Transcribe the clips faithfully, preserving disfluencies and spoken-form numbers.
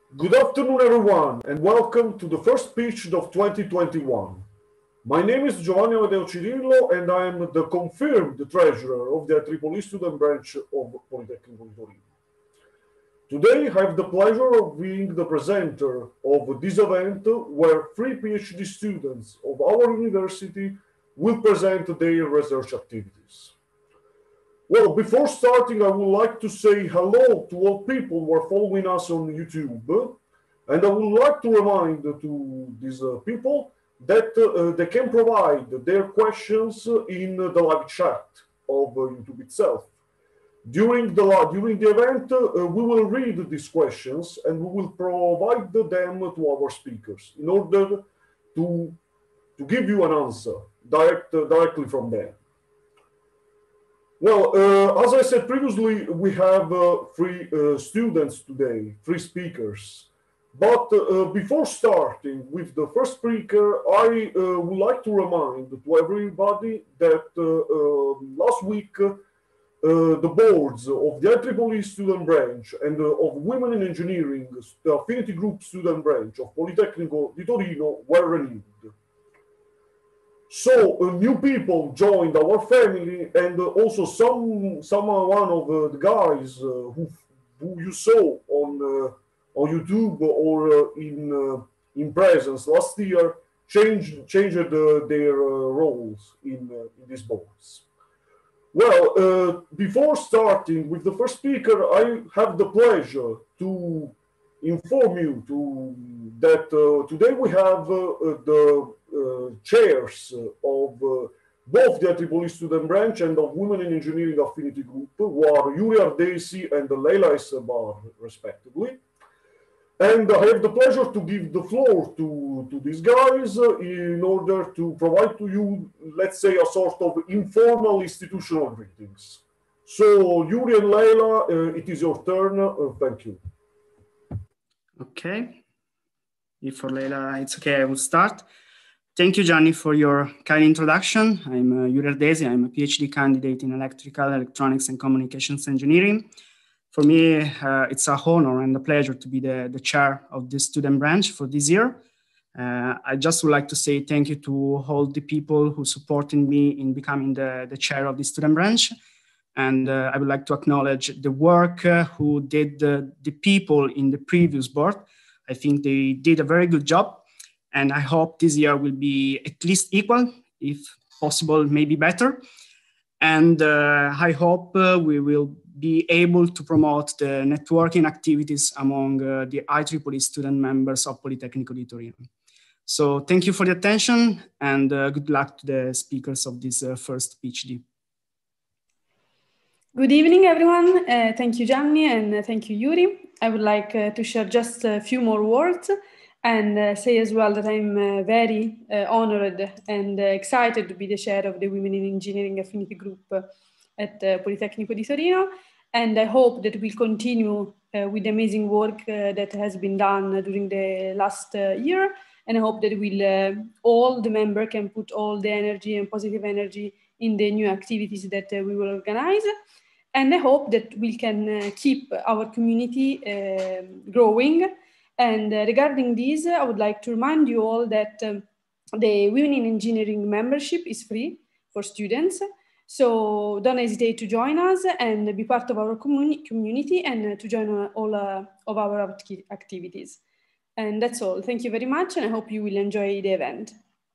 Good afternoon, everyone, and welcome to the first pitch of twenty twenty-one. My name is Giovanni Amedeo Cirillo, and I am the confirmed treasurer of the I triple E student branch of Politecnico di Torino. Today, I have the pleasure of being the presenter of this event where three PhD students of our university will present their research activities. Well, before starting, I would like to say hello to all people who are following us on YouTube. And I would like to remind to these uh, people that uh, they can provide their questions in the live chat of uh, YouTube itself. During the, during the event, uh, we will read these questions and we will provide them to our speakers in order to, to give you an answer direct, uh, directly from them. Well, uh, as I said previously, we have uh, three uh, students today, three speakers. But uh, before starting with the first speaker, I uh, would like to remind to everybody that uh, uh, last week, uh, the boards of the I triple E student branch and uh, of Women in Engineering, the Affinity Group student branch of Politecnico di Torino were renewed. So uh, new people joined our family, and uh, also some, some uh, one of uh, the guys uh, who, who you saw on, uh, on YouTube or uh, in, uh, in presence last year changed, changed uh, their uh, roles in, uh, in these boards. Well, uh, before starting with the first speaker, I have the pleasure to inform you to, that uh, today we have uh, the Uh, chairs uh, of uh, both the I triple E student branch and of Women in Engineering Affinity Group, who are Yuri Ardesi and Leila Essebar, respectively. And I have the pleasure to give the floor to, to these guys uh, in order to provide to you, let's say, a sort of informal institutional greetings. So, Yuri and Leila, uh, it is your turn. Uh, thank you. Okay. If for Leila it's okay, I will start. Thank you, Gianni, for your kind introduction. I'm uh, Yuri Ardesi. I'm a PhD candidate in electrical, electronics, and communications engineering. For me, uh, it's a honor and a pleasure to be the, the chair of this student branch for this year. Uh, I just would like to say thank you to all the people who supported me in becoming the, the chair of the student branch. And uh, I would like to acknowledge the work uh, who did the, the people in the previous board. I think they did a very good job. And I hope this year will be at least equal, if possible, maybe better. And uh, I hope uh, we will be able to promote the networking activities among uh, the I triple E student members of Politecnico di Torino. So thank you for the attention, and uh, good luck to the speakers of this uh, first PhD. Good evening, everyone. Uh, thank you, Gianni, and uh, thank you, Yuri. I would like uh, to share just a few more words and uh, say as well that I'm uh, very uh, honored and uh, excited to be the chair of the Women in Engineering Affinity Group uh, at uh, Politecnico di Torino. And I hope that we'll continue uh, with the amazing work uh, that has been done during the last uh, year. And I hope that we'll, uh, all the members can put all the energy and positive energy in the new activities that uh, we will organize. And I hope that we can uh, keep our community uh, growing. And uh, regarding this, I would like to remind you all that um, the Women in Engineering membership is free for students. So don't hesitate to join us and be part of our communi community and uh, to join uh, all uh, of our activities. And that's all. Thank you very much, and I hope you will enjoy the event.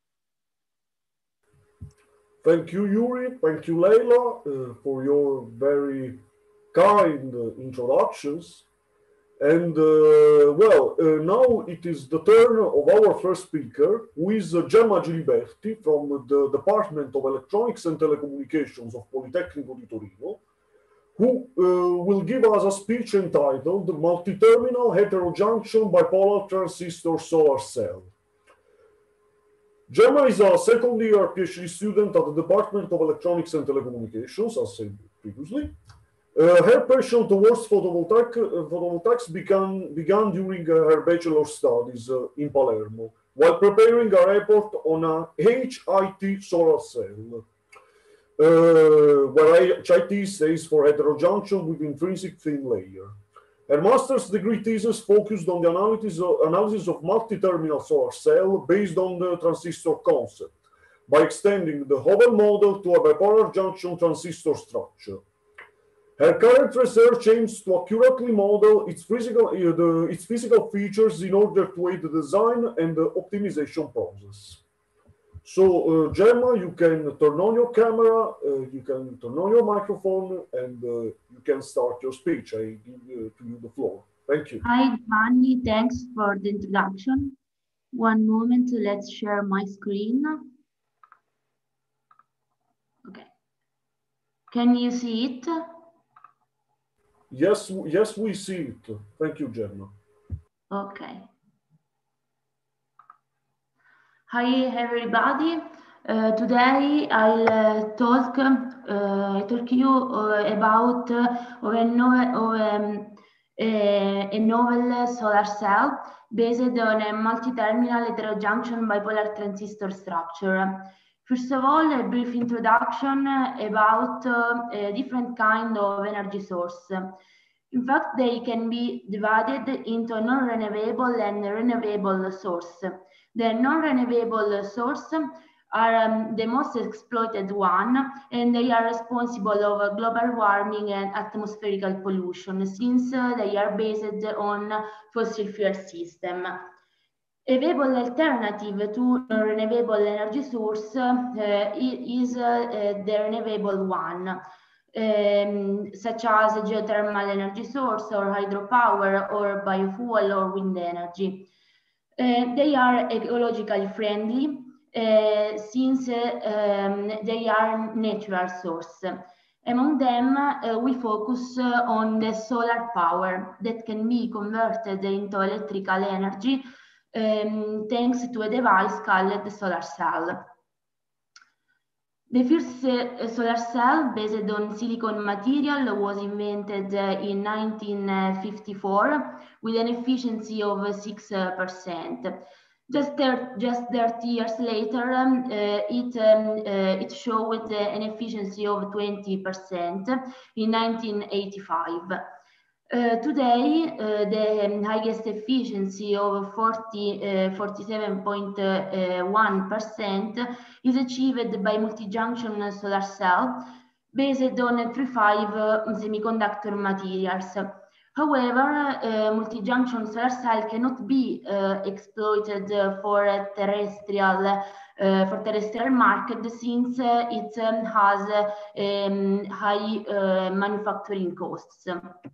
Thank you, Yuri. Thank you, Leila, uh, for your very kind uh, introductions. And uh, well, uh, now it is the turn of our first speaker, who is uh, Gemma Giliberti from the Department of Electronics and Telecommunications of Politecnico di Torino, who uh, will give us a speech entitled Multi-Terminal Heterojunction Bipolar Transistor Solar Cell. Gemma is a second-year PhD student at the Department of Electronics and Telecommunications, as said previously. Uh, her passion towards photovoltaic, uh, photovoltaics began, began during uh, her bachelor studies uh, in Palermo, while preparing a report on a H I T solar cell, uh, where H I T stands for heterojunction with intrinsic thin layer. Her master's degree thesis focused on the analysis of, analysis of multi-terminal solar cell based on the transistor concept by extending the Hubble model to a bipolar junction transistor structure. Her current research aims to accurately model its physical, uh, the, its physical features in order to aid the design and the optimization process. So, uh, Gemma, you can turn on your camera, uh, you can turn on your microphone, and uh, you can start your speech. I give uh, to you the floor. Thank you. Hi, Giovanni. Thanks for the introduction. One moment, let's share my screen. Okay. Can you see it? Yes, yes, we see it. Thank you, Gemma. Okay. Hi, everybody. Uh, today I'll uh, talk uh, talk you uh, about uh, of a, no of, um, a, a novel solar cell based on a multi-terminal heterojunction bipolar transistor structure. First of all, a brief introduction about uh, a different kind of energy source. In fact, they can be divided into non-renewable and renewable source. The non-renewable source are um, the most exploited one, and they are responsible of global warming and atmospheric pollution, since uh, they are based on fossil fuel system. A viable alternative to renewable energy source uh, is uh, the renewable one. Um, such as geothermal energy source or hydropower or biofuel or wind energy. Uh, they are ecologically friendly uh, since uh, um, they are natural source. Among them, uh, we focus uh, on the solar power that can be converted into electrical energy um, thanks to a device called the solar cell. The first uh, solar cell based on silicon material was invented uh, in nineteen fifty-four with an efficiency of six percent. Just, just thirty years later, um, uh, it, um, uh, it showed uh, an efficiency of twenty percent in nineteen eighty-five. Uh, today, uh, the highest efficiency of forty-seven point one percent is achieved by multi-junction solar cell based on three five uh, semiconductor materials. However, uh, multi-junction solar cell cannot be uh, exploited for terrestrial uh, for terrestrial market since uh, it um, has um, high uh, manufacturing costs.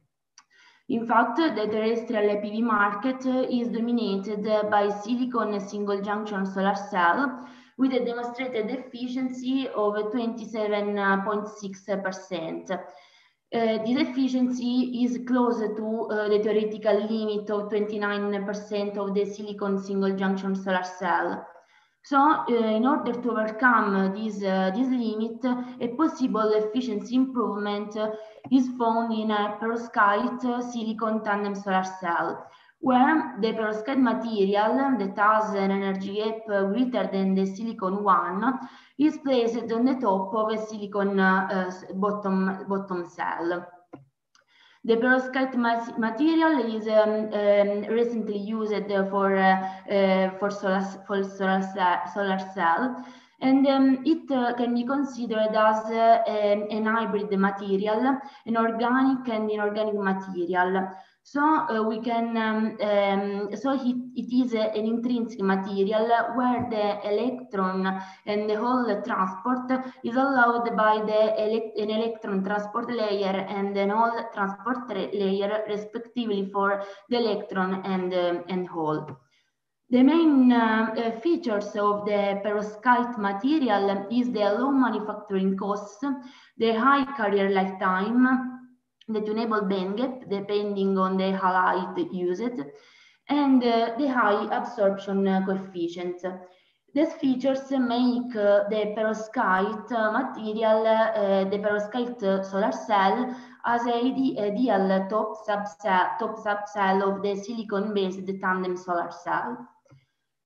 In fact, the terrestrial P V market is dominated by silicon single junction solar cell with a demonstrated efficiency of twenty-seven point six percent. Uh, this efficiency is close to uh, the theoretical limit of twenty-nine percent of the silicon single junction solar cell. So, uh, in order to overcome this, uh, this limit, a possible efficiency improvement is found in a perovskite silicon tandem solar cell, where the perovskite material that has an energy gap greater than the silicon one is placed on the top of a silicon uh, bottom, bottom cell. The perovskite material is um, um, recently used for, uh, uh, for, solar, for solar, solar cell, and um, it uh, can be considered as uh, an, an hybrid material, an organic and inorganic material. So uh, we can, um, um, so it, it is a, an intrinsic material where the electron and the hole transport is allowed by the elect an electron transport layer and an hole transport layer, respectively, for the electron and, uh, and hole. The main uh, uh, features of the perovskite material is the low manufacturing costs, the high carrier lifetime, the tunable band gap depending on the halide used, and uh, the high absorption uh, coefficient. These features make uh, the perovskite uh, material, uh, the perovskite solar cell, as a ideal top subcell, top subcell of the silicon-based tandem solar cell.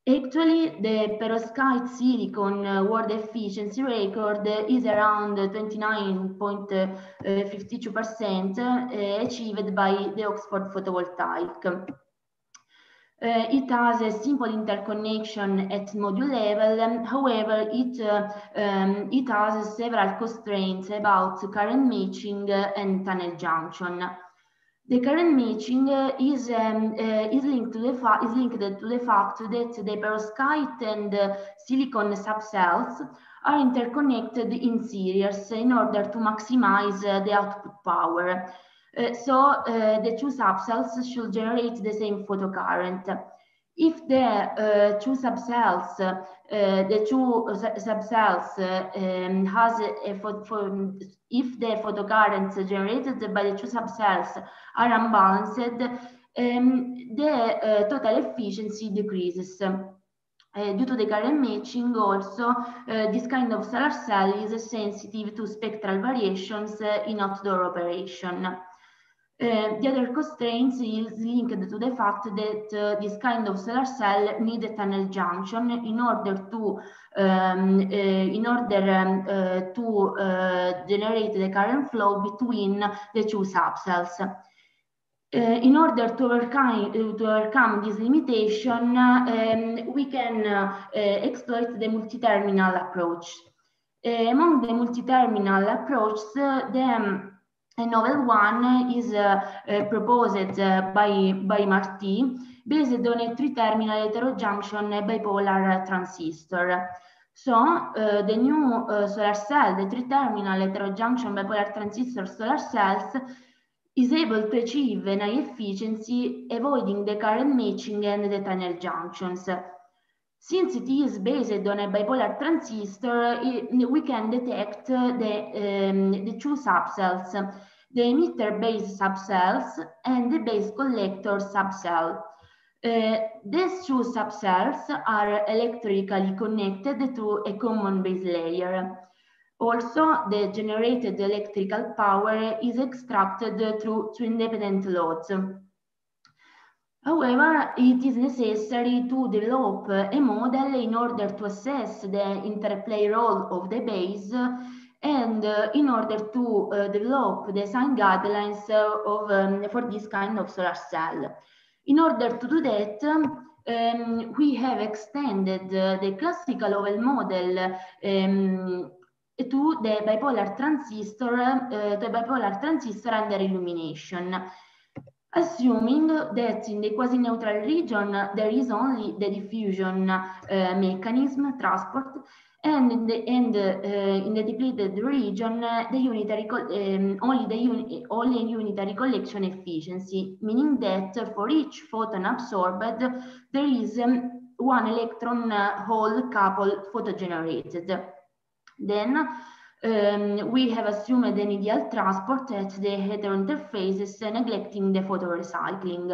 Actually, the perovskite silicon uh, world efficiency record uh, is around twenty-nine point five two percent uh, achieved by the Oxford Photovoltaic. Uh, it has a simple interconnection at module level. Um, however, it, uh, um, it has several constraints about current matching uh, and tunnel junction. The current matching uh, is, um, uh, is, linked to the is linked to the fact that the perovskite and uh, silicon subcells are interconnected in series in order to maximize uh, the output power. Uh, so uh, the two subcells should generate the same photocurrent. If the uh, two subcells, uh, the two subcells uh, um, has a, a if the photocurrents generated by the two subcells are unbalanced, um, the uh, total efficiency decreases. Uh, due to the current matching, also, uh, this kind of solar cell is sensitive to spectral variations uh, in outdoor operation. Uh, the other constraints is linked to the fact that uh, this kind of solar cell need a tunnel junction in order to um, uh, in order um, uh, to uh, generate the current flow between the two subcells. Uh, in order to overcome, uh, to overcome this limitation, um, we can uh, uh, exploit the multi-terminal approach. Uh, among the multi-terminal approaches, uh, the um, a novel one is uh, uh, proposed uh, by, by Marti, based on a three-terminal heterojunction bipolar transistor. So uh, the new uh, solar cell, the three-terminal heterojunction bipolar transistor solar cells, is able to achieve an high efficiency, avoiding the current matching and the tunnel junctions. Since it is based on a bipolar transistor, it, we can detect the, um, the two subcells, the emitter-based subcells and the base collector subcell. Uh, these two subcells are electrically connected to a common base layer. Also, the generated electrical power is extracted through two independent loads. However, it is necessary to develop a model in order to assess the interplay role of the base and uh, in order to uh, develop design guidelines uh, of, um, for this kind of solar cell. In order to do that, um, we have extended uh, the classical oval model um, to the bipolar transistor, uh, the bipolar transistor under illumination. Assuming that in the quasi-neutral region there is only the diffusion uh, mechanism transport, and in the, and, uh, in the depleted region uh, the unitary um, only the uni only unitary collection efficiency, meaning that for each photon absorbed there is um, one electron uh, hole couple photogenerated. Then Um, we have assumed an ideal transport at the heterointerfaces, uh, neglecting the photorecycling.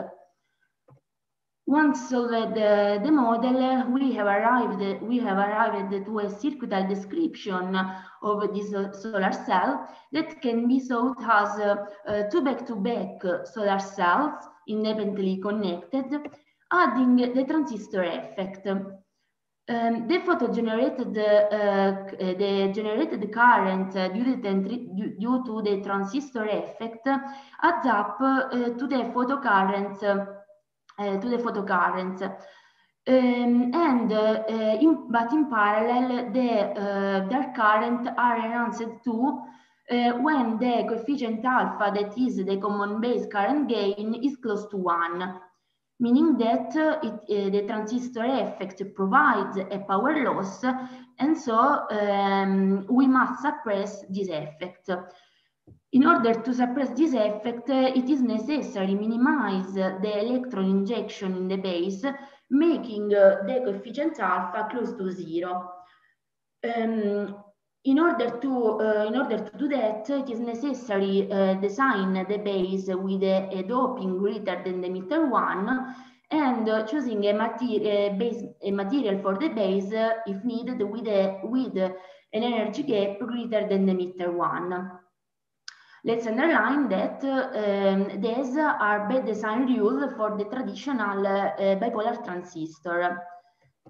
Once solved the, the model, uh, we have arrived we have arrived to a circuital description of this uh, solar cell that can be thought as uh, uh, two back-to-back solar cells independently connected, adding the transistor effect. Um, the photo generated uh, the generated current uh, due, to the, due to the transistor effect adds up uh, to the photocurrent uh, to the photocurrent. Um, and uh, in, but in parallel the uh, dark current are enhanced too uh, when the coefficient alpha, that is the common base current gain, is close to one. Meaning that uh, it, uh, the transistor effect provides a power loss, and so um, we must suppress this effect. In order to suppress this effect, uh, it is necessary to minimize uh, the electron injection in the base, making uh, the coefficient alpha close to zero. Um, In order to uh, in order to do that, it is necessary uh, design the base with a, a doping greater than the emitter one, and uh, choosing a material base a material for the base uh, if needed with a with an energy gap greater than the emitter one. Let's underline that uh, um, these are bad design rules for the traditional uh, bipolar transistor.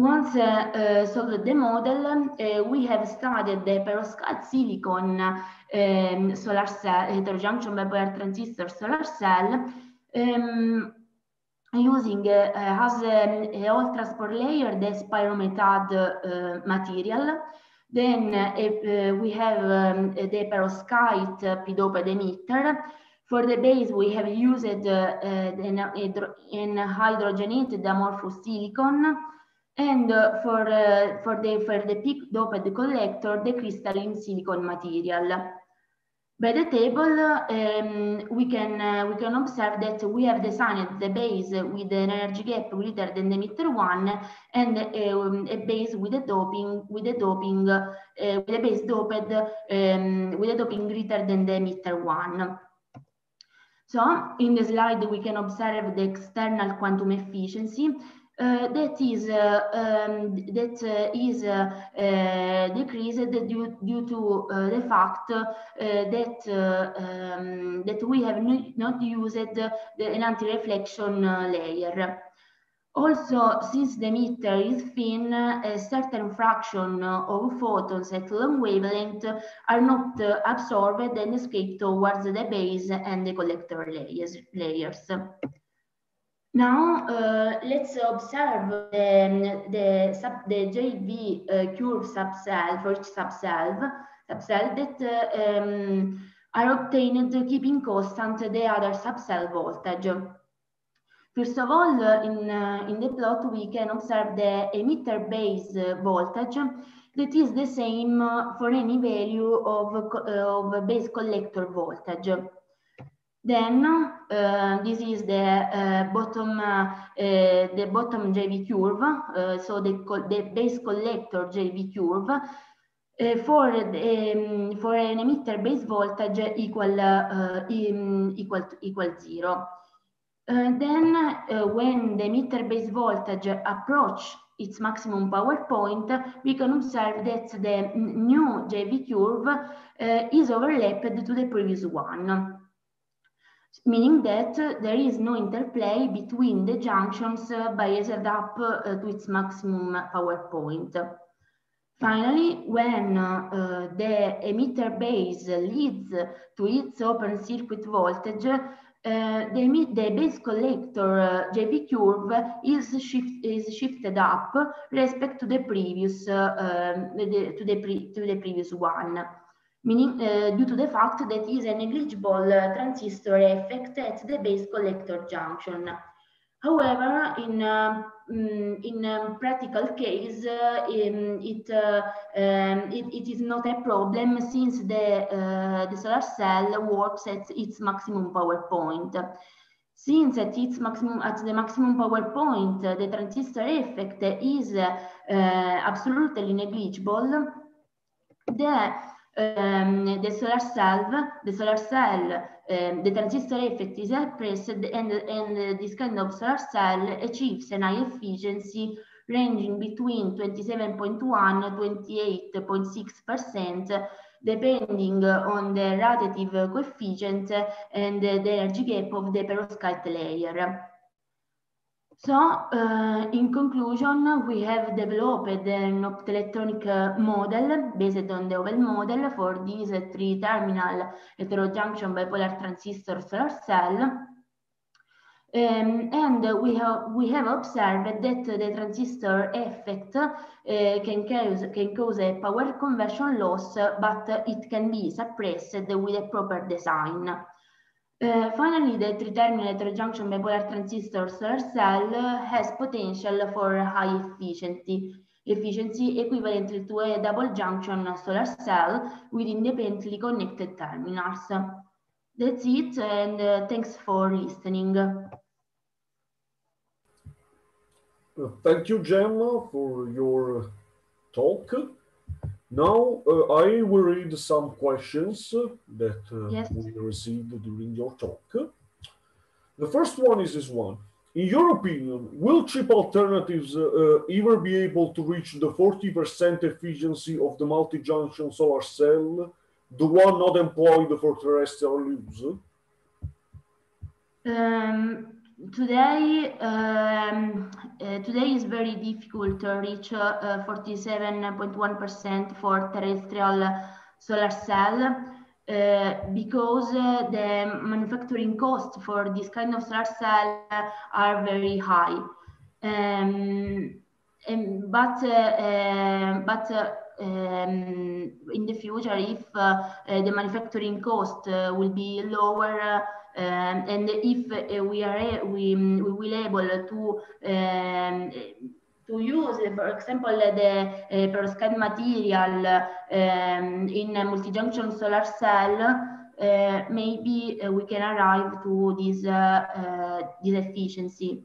once uh, uh, solved the model, uh, we have studied the perovskite silicon um, solar cell, heterojunction bipolar transistor solar cell, um, using uh, as um, a whole transport layer the pyrometallurgy uh, material. Then uh, uh, we have um, the perovskite uh, p-doped emitter. For the base, we have used uh, uh, an, an hydrogenated amorphous silicon, and uh, for uh, for the for the p-doped collector, the crystalline silicon material. By the table, um, we can uh, we can observe that we have designed the base with an energy gap greater than the emitter one, and um, a base with a doping with a doping uh, with a base doped um, with a doping greater than the emitter one. So in the slide we can observe the external quantum efficiency. Uh, that is uh, um, that uh, is uh, uh, decreased due, due to uh, the fact uh, that uh, um, that we have not used the, an anti-reflection uh, layer. Also, since the emitter is thin, a certain fraction of photons at long wavelength are not uh, absorbed and escape towards the base and the collector layers. layers. Now, uh, let's observe the, the, sub, the J V uh, curve subcell for each subcell, subcell that uh, um, are obtained keeping constant the other subcell voltage. First of all, uh, in, uh, in the plot, we can observe the emitter base voltage that is the same for any value of, uh, of base collector voltage. Then uh, this is the uh, bottom uh, uh, the bottom J V curve, uh, so the, the base collector J V curve uh, for the, um, for an emitter base voltage equal uh, in, equal to, equal zero. Uh, then uh, when the emitter base voltage approach its maximum power point, we can observe that the new J V curve uh, is overlapped to the previous one, meaning that uh, there is no interplay between the junctions uh, biased up uh, to its maximum power point. Finally, when uh, uh, the emitter base leads to its open circuit voltage, uh, the, the base collector uh, J V curve is, shift, is shifted up respect to the previous uh, um, the, to, the pre, to the previous one. Meaning uh, due to the fact that is a negligible uh, transistor effect at the base collector junction. However, in uh, in um, practical case, uh, in, it, uh, um, it it is not a problem since the uh, the solar cell works at its maximum power point. Since at its maximum at the maximum power point, uh, the transistor effect is uh, uh, absolutely negligible. The Um, the solar cell, the solar cell, um, the transistor effect is suppressed, and, and this kind of solar cell achieves an high efficiency ranging between twenty-seven point one and twenty-eight point six percent, depending on the radiative coefficient and the energy gap of the perovskite layer. So, uh, in conclusion, we have developed an optoelectronic uh, model based on the Ovel model for this uh, three-terminal heterojunction bipolar transistor solar cell. Um, and uh, we have we have observed that uh, the transistor effect uh, can cause can cause a power conversion loss, uh, but uh, it can be suppressed with a proper design. Uh, finally, the three-terminal heterojunction bipolar transistor solar cell uh, has potential for high efficiency, efficiency equivalent to a double junction solar cell with independently connected terminals. That's it, and uh, thanks for listening. Uh, thank you, Gemma, for your talk. Now, uh, I will read some questions uh, that uh, Yes. we received during your talk. The first one is this one. In your opinion, will chip alternatives uh, uh, ever be able to reach the forty percent efficiency of the multi-junction solar cell, the one not employed for terrestrial use? Um, today, um, uh, today is very difficult to reach forty-seven point one percent for terrestrial solar cell uh, because uh, the manufacturing costs for this kind of solar cell are very high. Um, and, but uh, uh, but uh, um, in the future, if uh, uh, the manufacturing cost uh, will be lower, uh, um, and if uh, we are we, we will able to um, to use, for example, the uh, perovskite material um, in a multi-junction solar cell, uh, maybe uh, we can arrive to this uh, uh, this efficiency.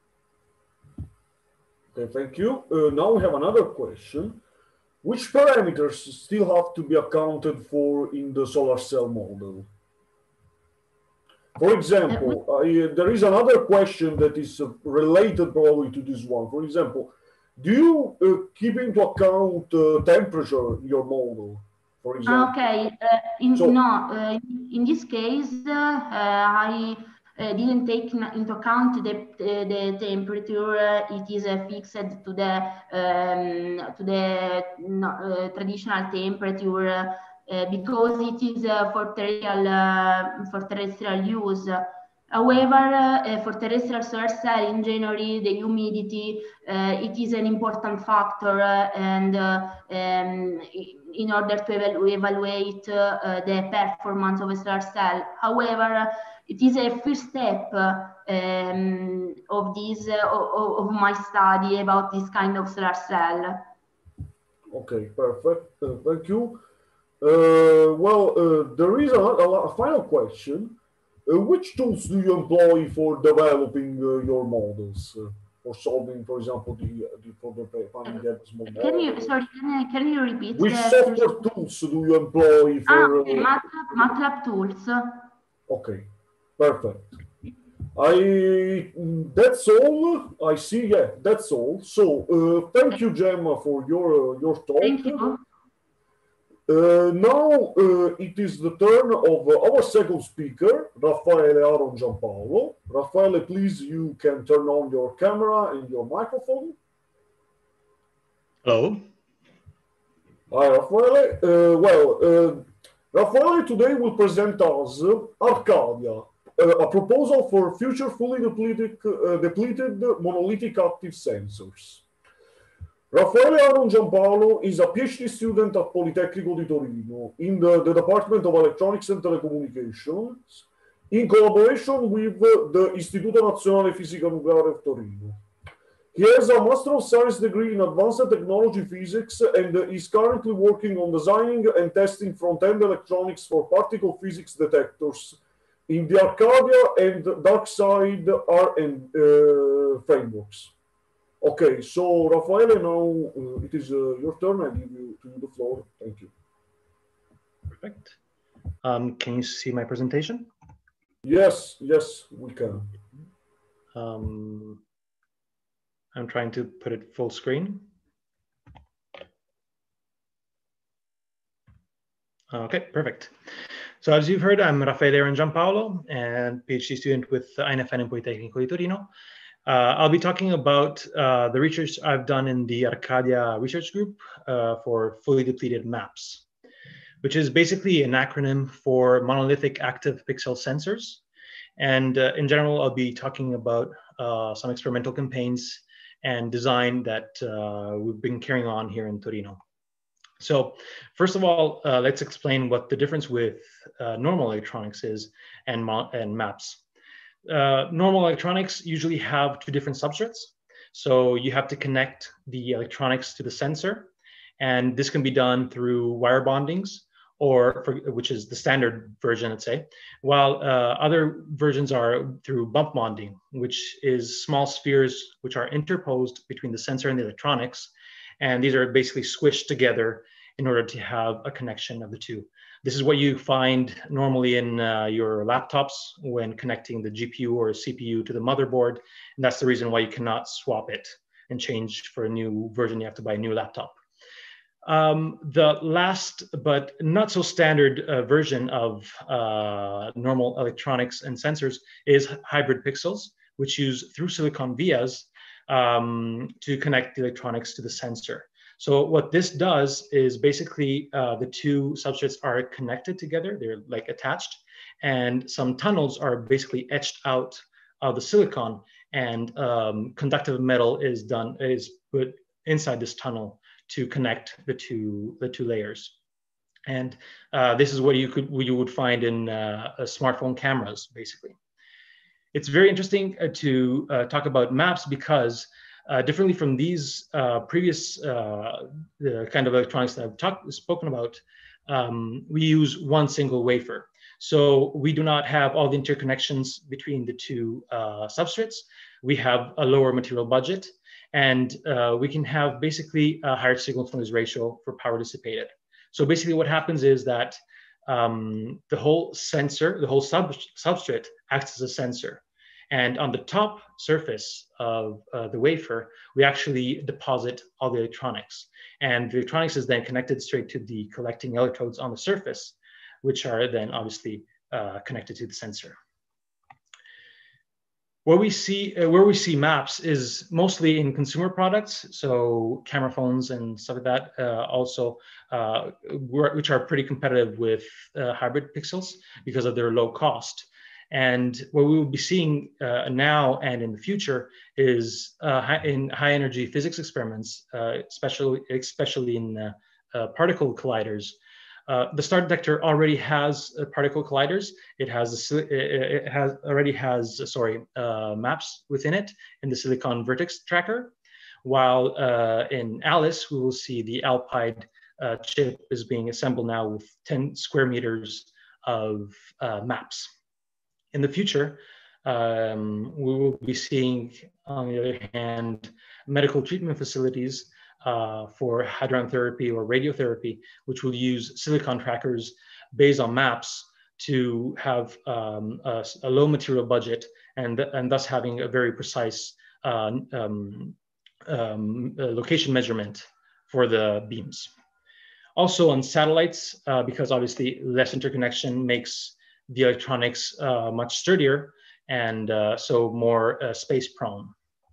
Okay, thank you. Uh, now we have another question. Which parameters still have to be accounted for in the solar cell model? For example, I, uh, there is another question that is uh, related probably to this one. For example, do you uh, keep into account uh, temperature in your model, for example? Okay, uh, in, So, no, uh, in this case, uh, I uh, didn't take into account the, the, the temperature. Uh, it is uh, fixed to the, um, to the no, uh, traditional temperature uh, because it is uh, for, terrestrial, uh, for terrestrial use. However, uh, for terrestrial solar cell in January, the humidity, uh, it is an important factor uh, and uh, um, in order to evalu evaluate uh, the performance of a solar cell. However, it is a first step uh, um, of this uh, of, of my study about this kind of solar cell. okay, perfect. Uh, thank you. Uh, well, uh, there is a, a, a final question. Uh, which tools do you employ for developing uh, your models? Uh, for solving, for example, the, the for the finding the small model? Can you sorry? Can, I, can you repeat? Which software tools do you employ for? Ah, okay. uh, MATLAB, MATLAB tools. Okay, perfect. I that's all. I see. Yeah, that's all. So, uh, thank you, Gemma, for your uh, your talk. Thank you. Uh, now uh, it is the turn of uh, our second speaker, Raffaele Aron Giampaolo. Raffaele, please, you can turn on your camera and your microphone. Hello. Hi, Raffaele. Uh, well, uh, Raffaele today will present us uh, Arcadia, uh, a proposal for future fully depleted, uh, depleted monolithic active sensors. Raffaele Aron Giampaolo is a PhD student at Politecnico di Torino in the, the Department of Electronics and Telecommunications in collaboration with the Istituto Nazionale Fisica Nucleare of Torino. He has a Master of Science degree in Advanced Technology Physics and is currently working on designing and testing front-end electronics for particle physics detectors in the Arcadia and DarkSide R and uh, frameworks. Okay, so Raffaele, now uh, it is uh, your turn. I give you to you the floor. Thank you. Perfect. Um, can you see my presentation? Yes, yes, we can. Um, I'm trying to put it full screen. Okay, perfect. So as you've heard, I'm Raffaele Aron Giampaolo, and PhD student with I N F N and Politecnico di Torino. Uh, I'll be talking about uh, the research I've done in the Arcadia research group uh, for fully depleted maps, which is basically an acronym for monolithic active pixel sensors. And uh, in general, I'll be talking about uh, some experimental campaigns and design that uh, we've been carrying on here in Torino. So first of all, uh, let's explain what the difference with uh, normal electronics is and, and maps. Uh, normal electronics usually have two different substrates. So you have to connect the electronics to the sensor, and this can be done through wire bondings, or for, which is the standard version, let's say, while uh, other versions are through bump bonding, which is small spheres which are interposed between the sensor and the electronics. And these are basically squished together in order to have a connection of the two. This is what you find normally in uh, your laptops when connecting the G P U or C P U to the motherboard. And that's the reason why you cannot swap it and change for a new version. You have to buy a new laptop. Um, the last but not so standard uh, version of uh, normal electronics and sensors is hybrid pixels, which use through silicon vias um, to connect the electronics to the sensor. So what this does is basically uh, the two substrates are connected together, they're like attached, and some tunnels are basically etched out of the silicon, and um, conductive metal is done, is put inside this tunnel to connect the two, the two layers. And uh, this is what you could, what you would find in uh, smartphone cameras, basically. It's very interesting uh, to uh, talk about maps because uh, differently from these uh, previous uh, the kind of electronics that I've talked, spoken about, um, we use one single wafer. So we do not have all the interconnections between the two uh, substrates. We have a lower material budget, and uh, we can have basically a higher signal to noise ratio for power dissipated. So basically what happens is that um, the whole sensor, the whole sub substrate acts as a sensor. And on the top surface of uh, the wafer, we actually deposit all the electronics. And the electronics is then connected straight to the collecting electrodes on the surface, which are then obviously uh, connected to the sensor. Where we see uh, where we see maps is mostly in consumer products, so camera phones and stuff like that. Uh, also, uh, which are pretty competitive with uh, hybrid pixels because of their low cost. And what we will be seeing uh, now and in the future is uh, high, in high energy physics experiments, uh, especially especially in uh, uh, particle colliders. Uh, the STAR detector already has uh, particle colliders. It has a, it has already has uh, sorry uh, maps within it in the silicon vertex tracker. While uh, in ALICE, we will see the Alpide uh, chip is being assembled now with ten square meters of uh, maps. In the future, um, we will be seeing, on the other hand, medical treatment facilities uh, for hadron therapy or radiotherapy, which will use silicon trackers based on maps to have um, a, a low material budget and, and thus having a very precise uh, um, um, uh, location measurement for the beams. Also on satellites, uh, because obviously less interconnection makes the electronics uh, much sturdier and uh, so more uh, space prone.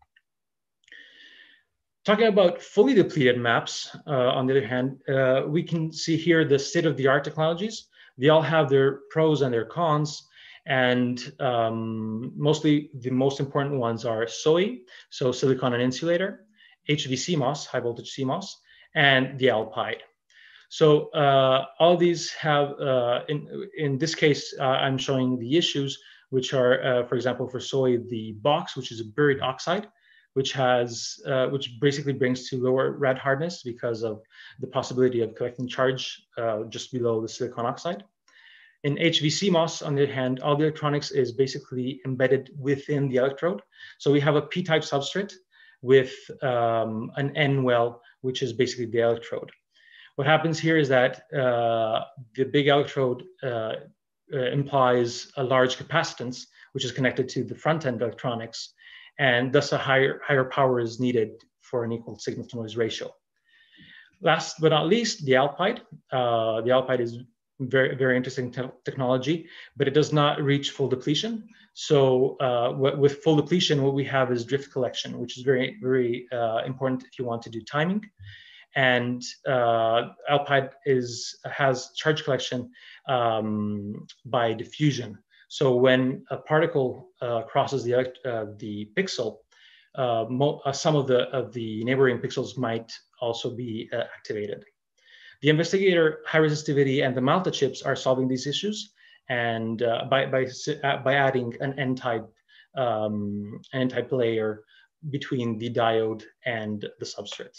Talking about fully depleted maps, uh, on the other hand, uh, we can see here the state-of-the-art technologies. They all have their pros and their cons, and um, mostly the most important ones are S O I, so silicon and insulator, H V C MOS, high voltage C MOS, and the Alpide. So uh, all these have, uh, in, in this case, uh, I'm showing the issues, which are, uh, for example, for S O I, the box, which is a buried oxide, which has, uh, which basically brings to lower rad hardness because of the possibility of collecting charge uh, just below the silicon oxide. In H V C MOS, on the other hand, all the electronics is basically embedded within the electrode. So we have a P-type substrate with um, an N-well, which is basically the electrode. What happens here is that uh, the big electrode uh, uh, implies a large capacitance, which is connected to the front-end electronics, and thus a higher, higher power is needed for an equal signal-to-noise ratio. Last but not least, the Alpide. Uh, the Alpide is very, very interesting te technology, but it does not reach full depletion. So uh, with full depletion, what we have is drift collection, which is very, very uh, important if you want to do timing. And uh, Alpide is, has charge collection um, by diffusion. So when a particle uh, crosses the, uh, the pixel, uh, uh, some of the, of the neighboring pixels might also be uh, activated. The investigator high resistivity and the Malta chips are solving these issues, and uh, by, by, by adding an N-type um, N-type layer between the diode and the substrate.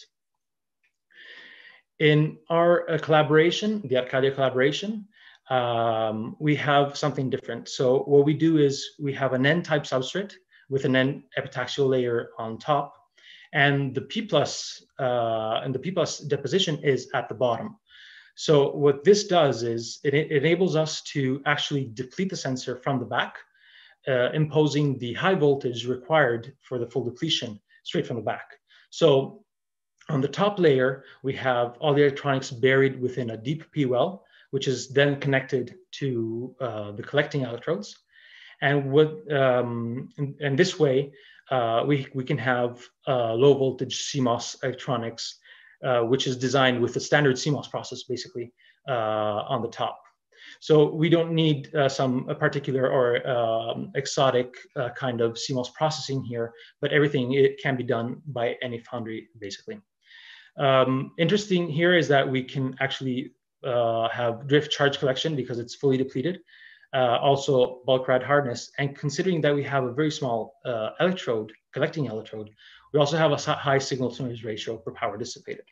In our uh, collaboration, the Arcadia collaboration, um, we have something different. So what we do is we have an N-type substrate with an N epitaxial layer on top, and the P plus uh, and the P plus deposition is at the bottom. So what this does is it, it enables us to actually deplete the sensor from the back, uh, imposing the high voltage required for the full depletion straight from the back. So on the top layer, we have all the electronics buried within a deep P well, which is then connected to uh, the collecting electrodes. And, what, um, and, and this way, uh, we, we can have uh, low voltage C MOS electronics, uh, which is designed with the standard C MOS process, basically, uh, on the top. So we don't need uh, some a particular or um, exotic uh, kind of C MOS processing here, but everything it can be done by any foundry, basically. Um, interesting here is that we can actually uh, have drift charge collection because it's fully depleted. Uh, also bulk rad hardness, and considering that we have a very small uh, electrode, collecting electrode, we also have a high signal to noise ratio per power dissipated.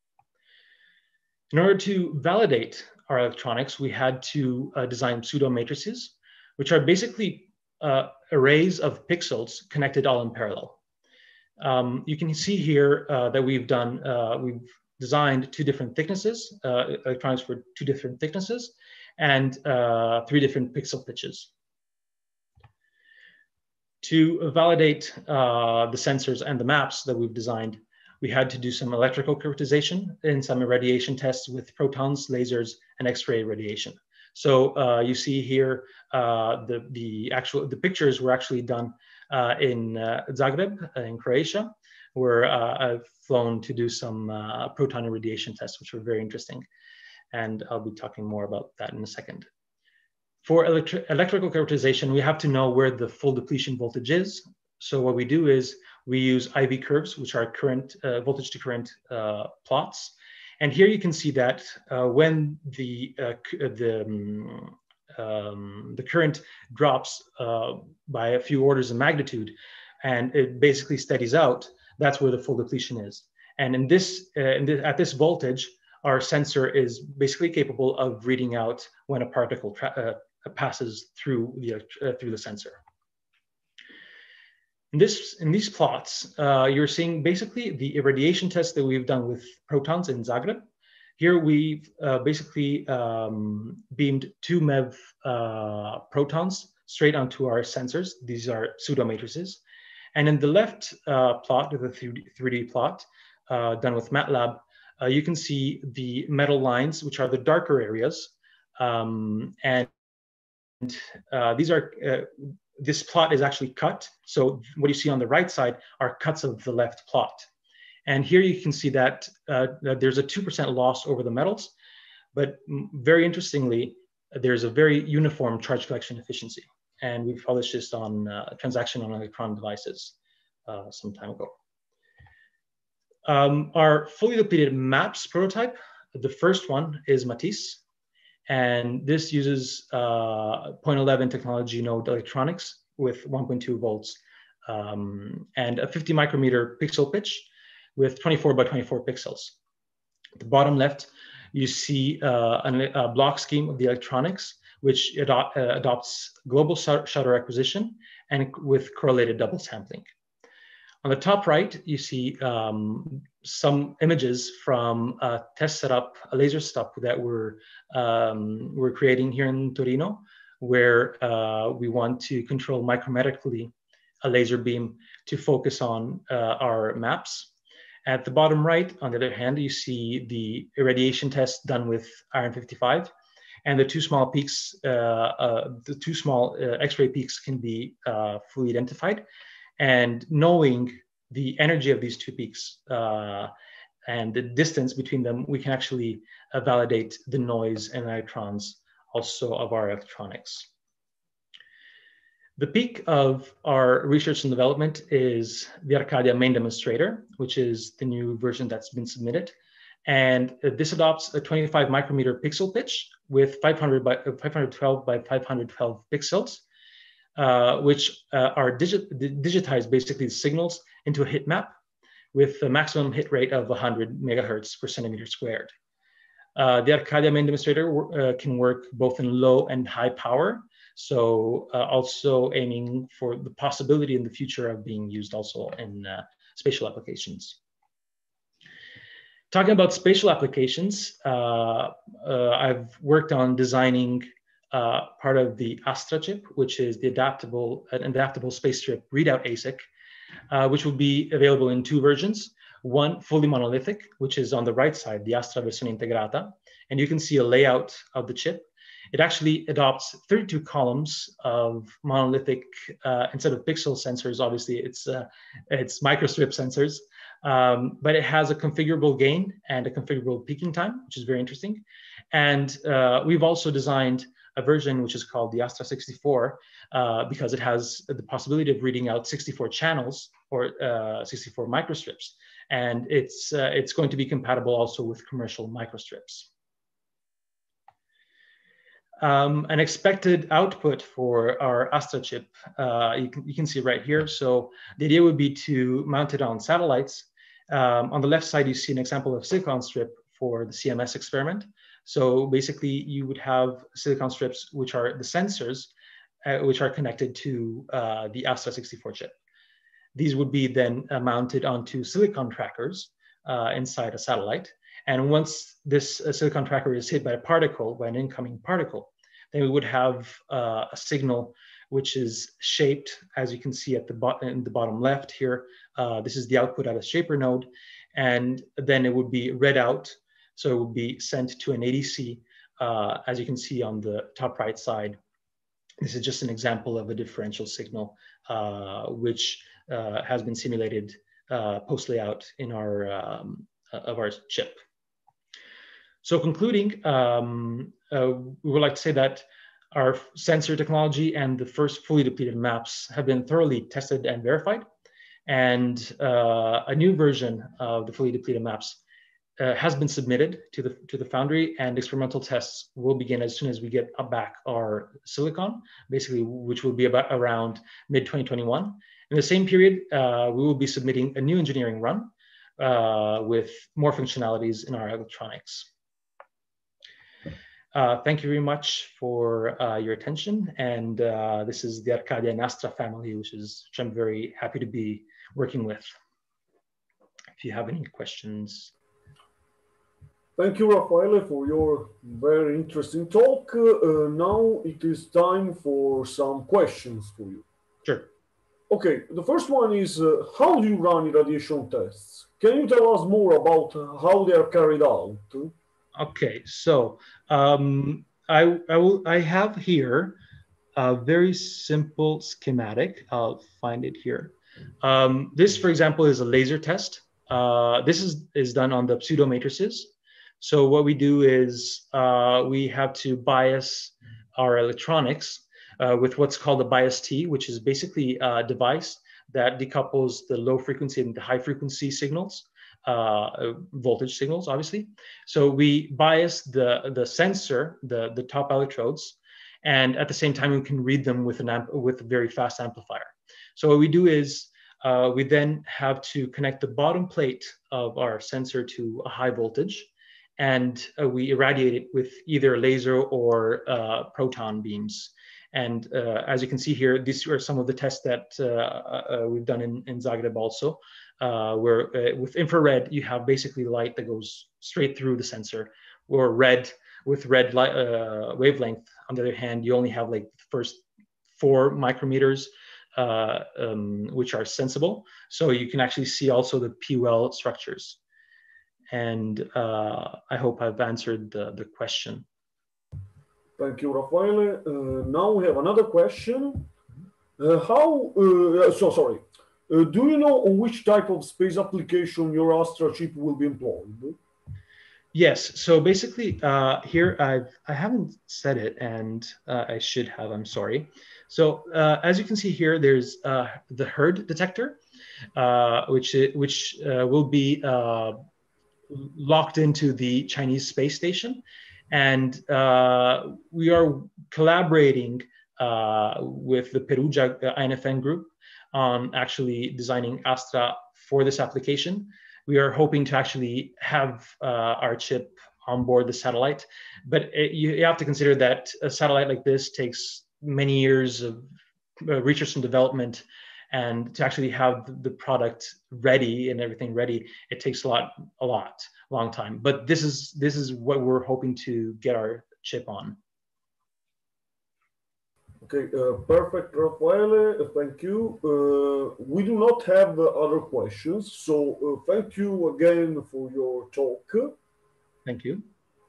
In order to validate our electronics, we had to uh, design pseudo matrices, which are basically uh, arrays of pixels connected all in parallel. Um, you can see here uh, that we've done, uh, we've designed two different thicknesses, uh, electronics for two different thicknesses, and uh, three different pixel pitches. To validate uh, the sensors and the maps that we've designed, we had to do some electrical characterization and some irradiation tests with protons, lasers, and X-ray radiation. So uh, you see here uh, the, the actual, the pictures were actually done uh, in uh, Zagreb, uh, in Croatia, where uh, I've flown to do some uh, proton irradiation tests, which were very interesting. And I'll be talking more about that in a second. For electri electrical characterization, we have to know where the full depletion voltage is. So what we do is we use I V curves, which are current uh, voltage to current uh, plots. And here you can see that uh, when the, uh, the, um, um, the current drops uh, by a few orders of magnitude, and it basically steadies out, that's where the full depletion is. And in this, uh, in this, at this voltage, our sensor is basically capable of reading out when a particle uh, passes through the, uh, through the sensor. In, this, in these plots, uh, you're seeing basically the irradiation test that we've done with protons in Zagreb. Here we've uh, basically um, beamed two MEV uh, protons straight onto our sensors. These are pseudo matrices. And in the left uh, plot, the three D plot uh, done with MATLAB, Uh, you can see the metal lines, which are the darker areas. Um, and uh, these are, uh, this plot is actually cut. So what you see on the right side are cuts of the left plot. And here you can see that, uh, that there's a two percent loss over the metals. But very interestingly, there's a very uniform charge collection efficiency. And we've published this on uh, transaction on electron devices uh, some time ago. Um, our fully depleted MAPS prototype, the first one is Matisse, and this uses uh, zero point one one technology node electronics with one point two volts um, and a fifty micrometer pixel pitch with twenty-four by twenty-four pixels. At the bottom left, you see uh, an, a block scheme of the electronics, which adop uh, adopts global shutter acquisition and with correlated double sampling. On the top right, you see um, some images from a test setup, a laser setup that we're, um, we're creating here in Torino, where uh, we want to control micrometrically a laser beam to focus on uh, our maps. At the bottom right, on the other hand, you see the irradiation test done with iron fifty-five, and the two small peaks, uh, uh, the two small uh, X-ray peaks can be uh, fully identified. And knowing the energy of these two peaks uh, and the distance between them, we can actually uh, validate the noise and electrons also of our electronics. The peak of our research and development is the Arcadia main demonstrator, which is the new version that's been submitted. And this adopts a twenty-five micrometer pixel pitch with five hundred by five hundred twelve by five hundred twelve pixels. Uh, which uh, are digit digitized basically the signals into a hit map with a maximum hit rate of one hundred megahertz per centimeter squared. Uh, the Arcadia main demonstrator uh, can work both in low and high power, so uh, also aiming for the possibility in the future of being used also in uh, spatial applications. Talking about spatial applications, uh, uh, I've worked on designing Uh, part of the Astra chip, which is the adaptable, an adaptable space trip readout A S I C, uh, which will be available in two versions. One fully monolithic, which is on the right side, the Astra versione integrata, and you can see a layout of the chip. it actually adopts thirty-two columns of monolithic, uh, instead of pixel sensors, obviously it's, uh, it's microstrip sensors, um, but it has a configurable gain and a configurable peaking time, which is very interesting. And uh, we've also designed a version which is called the Astra sixty-four, uh, because it has the possibility of reading out sixty-four channels or uh, sixty-four microstrips. And it's, uh, it's going to be compatible also with commercial microstrips. Um, an expected output for our Astra chip, uh, you, can, you can see right here. So the idea would be to mount it on satellites. Um, on the left side, you see an example of silicon strip for the C M S experiment. So basically, you would have silicon strips, which are the sensors, uh, which are connected to uh, the Astra sixty-four chip. These would be then uh, mounted onto silicon trackers uh, inside a satellite. And once this uh, silicon tracker is hit by a particle, by an incoming particle, then we would have uh, a signal which is shaped, as you can see at the bottom, in the bottom left here. Uh, this is the output at a shaper node, and then it would be read out. So it would be sent to an A D C, uh, as you can see on the top right side. This is just an example of a differential signal, uh, which uh, has been simulated uh, post layout in our um, of our chip. So concluding, um, uh, we would like to say that our sensor technology and the first fully depleted maps have been thoroughly tested and verified. And uh, a new version of the fully depleted maps uh, has been submitted to the, to the foundry, and experimental tests will begin as soon as we get back our silicon, basically, which will be about around mid twenty twenty-one. In the same period, uh, we will be submitting a new engineering run uh, with more functionalities in our electronics. Uh, thank you very much for uh, your attention. And uh, this is the Arcadia and Astra family, which is which I'm very happy to be working with. If you have any questions. Thank you, Raffaele, for your very interesting talk. Uh, now it is time for some questions for you. Sure. Okay, the first one is, uh, how do you run irradiation tests? Can you tell us more about how they are carried out? Okay, so um, I, I, will, I have here a very simple schematic. I'll find it here. Um, this, for example, is a laser test. Uh, this is, is done on the pseudo matrices. So what we do is uh, we have to bias our electronics uh, with what's called a bias T, which is basically a device that decouples the low frequency and the high frequency signals. Uh, voltage signals, obviously. So we bias the, the sensor, the, the top electrodes, and at the same time, we can read them with, an amp with a very fast amplifier. So what we do is uh, we then have to connect the bottom plate of our sensor to a high voltage, and uh, we irradiate it with either laser or uh, proton beams. And uh, as you can see here, these are some of the tests that uh, uh, we've done in, in Zagreb also. Uh, where uh, with infrared, you have basically light that goes straight through the sensor, or red, with red light, uh, wavelength. On the other hand, you only have like the first four micrometers, uh, um, which are sensible. So you can actually see also the P well structures. And uh, I hope I've answered the, the question. Thank you, Raffaele. Uh, now we have another question. Uh, how, uh, so sorry. Uh, do you know on which type of space application your Astra chip will be employed? Yes. So basically, uh, here I've I haven't said it, and uh, I should have. I'm sorry. So uh, as you can see here, there's uh, the H E R D detector, uh, which which uh, will be uh, locked into the Chinese space station, and uh, we are collaborating uh, with the Perugia I N F N group on actually designing Astra for this application. We are hoping to actually have uh, our chip on board the satellite, but it, you, you have to consider that a satellite like this takes many years of uh, research and development, and to actually have the product ready and everything ready, it takes a lot, a lot, long time. But this is this is what we're hoping to get our chip on. Okay, uh, perfect, Raffaele. Uh, thank you. Uh, we do not have uh, other questions, so uh, thank you again for your talk. Thank you.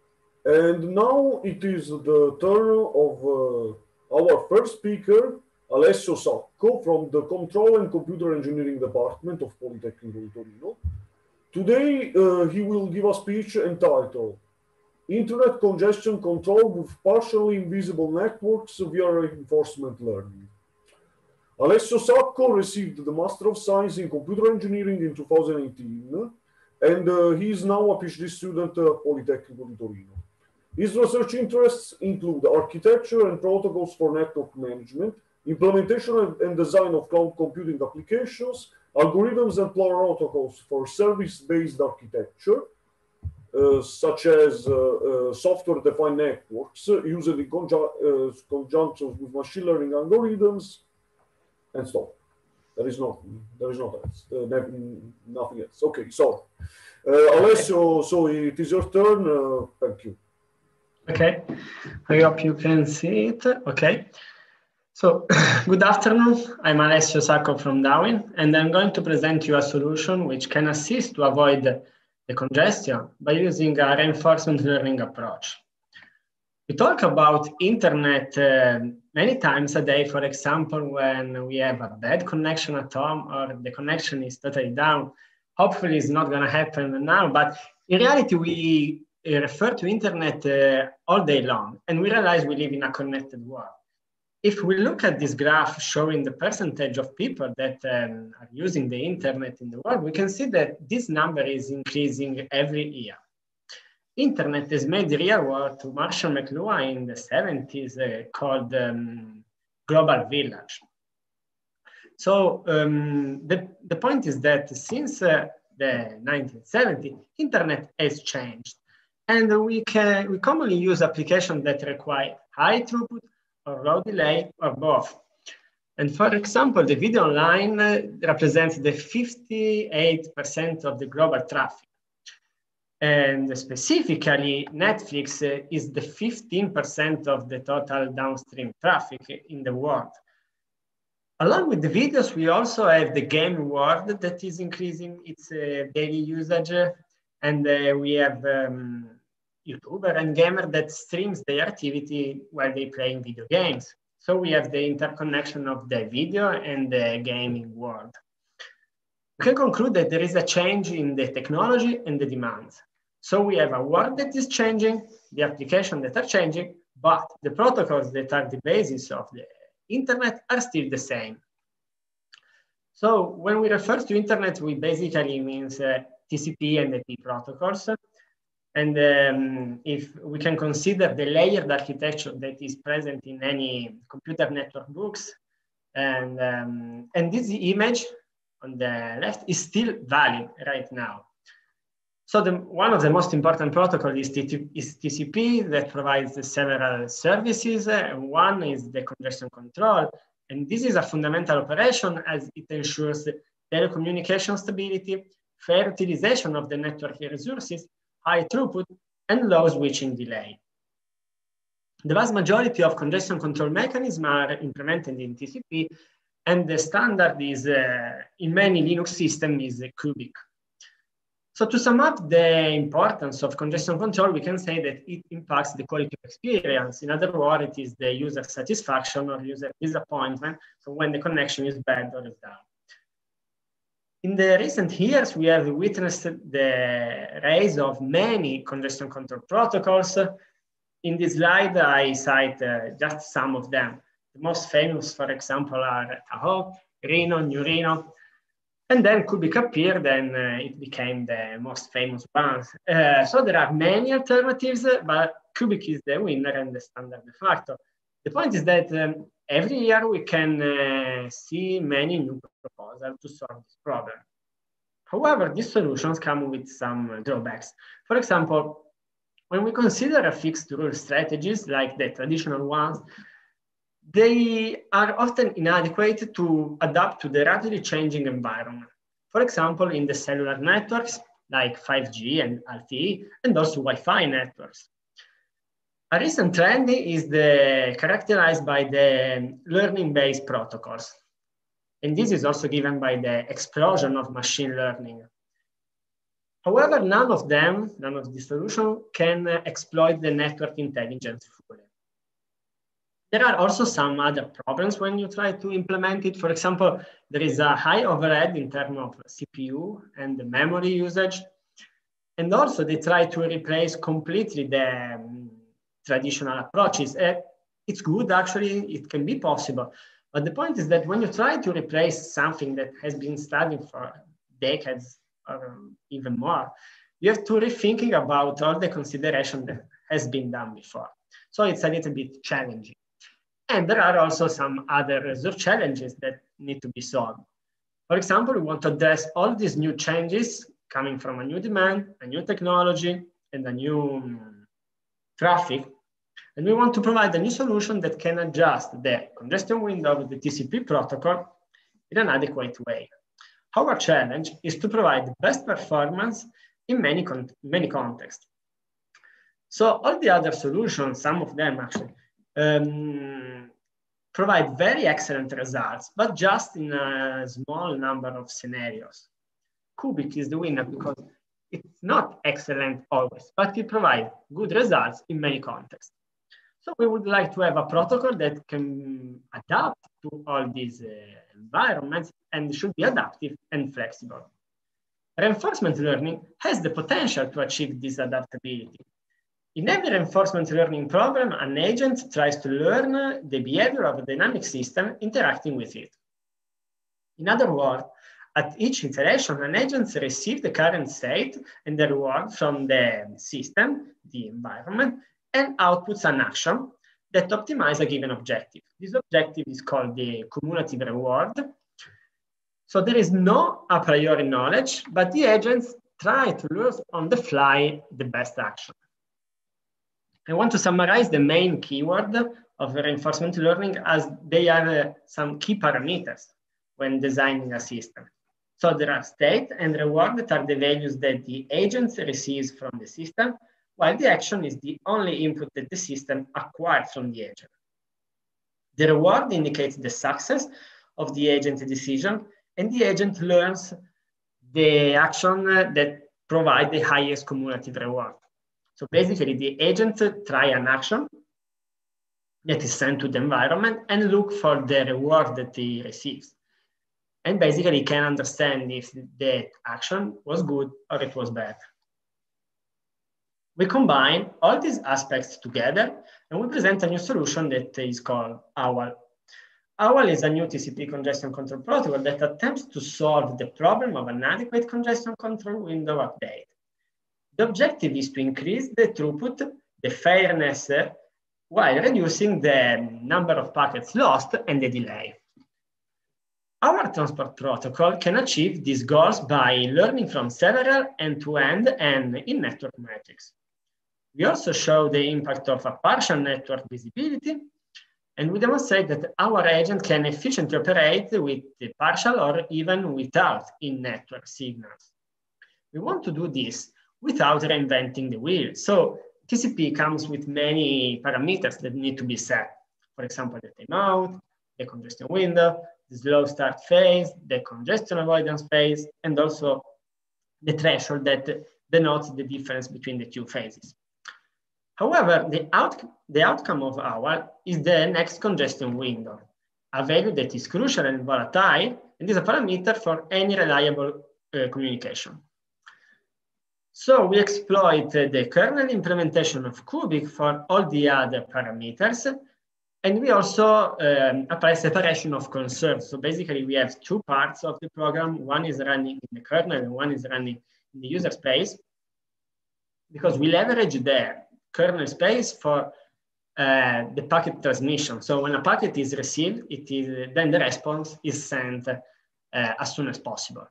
And now it is the turn of uh, our first speaker, Alessio Sacco, from the Control and Computer Engineering Department of Politecnico di Torino. Today, uh, he will give a speech entitled Internet Congestion Control with Partially Invisible Networks via Reinforcement Learning. Alessio Sacco received the Master of Science in Computer Engineering in two thousand eighteen, and uh, he is now a PhD student at Politecnico di Torino. His research interests include architecture and protocols for network management, implementation and design of cloud computing applications, algorithms and protocols for service-based architecture, uh, such as uh, uh, software-defined networks uh, used in conju uh, conjunction with machine learning algorithms, and stop. There is no, there is no else, uh, nothing else. Okay, so uh, Alessio, so it is your turn. Uh, thank you. Okay, I hope you can see it. Okay, so good afternoon. I'm Alessio Sacco from Darwin, and I'm going to present you a solution which can assist to avoid the congestion by using a reinforcement learning approach. We talk about internet uh, many times a day, for example, when we have a bad connection at home or the connection is totally down. Hopefully it's not gonna happen now, but in reality, we refer to internet uh, all day long, and we realize we live in a connected world. If we look at this graph showing the percentage of people that um, are using the internet in the world, we can see that this number is increasing every year. Internet is made real world to Marshall McLuhan in the seventies uh, called um, Global Village. So um, the, the point is that since uh, the nineteen seventies, internet has changed. And we, can, we commonly use applications that require high throughput or low delay or both. And for example, the video online uh, represents the fifty-eight percent of the global traffic. And specifically, Netflix uh, is the fifteen percent of the total downstream traffic in the world. Along with the videos, we also have the game world that is increasing its uh, daily usage. Uh, And uh, we have um, YouTuber and gamer that streams their activity while they playing video games. So we have the interconnection of the video and the gaming world. We can conclude that there is a change in the technology and the demands. So we have a world that is changing, the applications that are changing, but the protocols that are the basis of the internet are still the same. So when we refer to internet, we basically means uh, T C P and I P protocols. And um, if we can consider the layered architecture that is present in any computer network books, and, um, and this image on the left is still valid right now. So the, one of the most important protocols is, is T C P that provides several services, and one is the congestion control. And this is a fundamental operation as it ensures telecommunication stability, fair utilization of the network resources, high throughput, and low switching delay. The vast majority of congestion control mechanisms are implemented in T C P, and the standard is, uh, in many Linux systems, is Cubic. So to sum up the importance of congestion control, we can say that it impacts the quality of experience. In other words, it is the user satisfaction or user disappointment, so when the connection is bad or is down. In the recent years, we have witnessed the rise of many congestion control protocols. In this slide, I cite uh, just some of them. The most famous, for example, are Tahoe, Rhino, New Rhino, and then Cubic appeared, and uh, it became the most famous ones. Uh, so there are many alternatives, but Cubic is the winner and the standard de facto. The point is that um, every year we can uh, see many new proposals to solve this problem. However, these solutions come with some drawbacks. For example, when we consider a fixed rule strategies like the traditional ones, they are often inadequate to adapt to the rapidly changing environment. For example, in the cellular networks like five G and L T E, and also Wi-Fi networks. A recent trend is the, characterized by the learning-based protocols. And this is also given by the explosion of machine learning. However, none of them, none of the solution can uh, exploit the network intelligence fully. There are also some other problems when you try to implement it. For example, there is a high overhead in terms of C P U and the memory usage. And also they try to replace completely the um, traditional approaches. Uh, it's good, actually, it can be possible. But the point is that when you try to replace something that has been studied for decades or even more, you have to rethinking about all the consideration that has been done before. So it's a little bit challenging. And there are also some other research challenges that need to be solved. For example, we want to address all these new changes coming from a new demand, a new technology, and a new um, traffic. And we want to provide a new solution that can adjust the congestion window of the T C P protocol in an adequate way. Our challenge is to provide the best performance in many, con many contexts. So all the other solutions, some of them actually, um, provide very excellent results, but just in a small number of scenarios. Cubic is the winner because it's not excellent always, but it provides good results in many contexts. So we would like to have a protocol that can adapt to all these uh, environments and should be adaptive and flexible. Reinforcement learning has the potential to achieve this adaptability. In every reinforcement learning problem, an agent tries to learn the behavior of a dynamic system interacting with it. In other words, at each iteration, an agent receives the current state and the reward from the system, the environment, and outputs an action that optimizes a given objective. This objective is called the cumulative reward. So there is no a priori knowledge, but the agents try to learn on the fly the best action. I want to summarize the main keyword of reinforcement learning as they are uh, some key parameters when designing a system. So there are state and reward that are the values that the agent receives from the system, while the action is the only input that the system acquires from the agent. The reward indicates the success of the agent decision, and the agent learns the action that provides the highest cumulative reward. So basically, the agent try an action that is sent to the environment and look for the reward that he receives. And basically, he can understand if the action was good or it was bad. We combine all these aspects together and we present a new solution that is called OWL. OWL is a new T C P congestion control protocol that attempts to solve the problem of an adequate congestion control window update. The objective is to increase the throughput, the fairness, uh, while reducing the number of packets lost and the delay. Our transport protocol can achieve these goals by learning from several end-to-end and in-network metrics. We also show the impact of a partial network visibility, and we demonstrate that our agent can efficiently operate with the partial or even without in-network signals. We want to do this without reinventing the wheel. So T C P comes with many parameters that need to be set. For example, the timeout, the congestion window, the slow start phase, the congestion avoidance phase, and also the threshold that denotes the difference between the two phases. However, the, out, the outcome of OWL is the next congestion window, a value that is crucial and volatile, and is a parameter for any reliable uh, communication. So we exploit the kernel implementation of Cubic for all the other parameters. And we also um, apply separation of concerns. So basically we have two parts of the program. One is running in the kernel and one is running in the user space, because we leverage the kernel space for uh, the packet transmission. So when a packet is received, it is, then the response is sent uh, as soon as possible.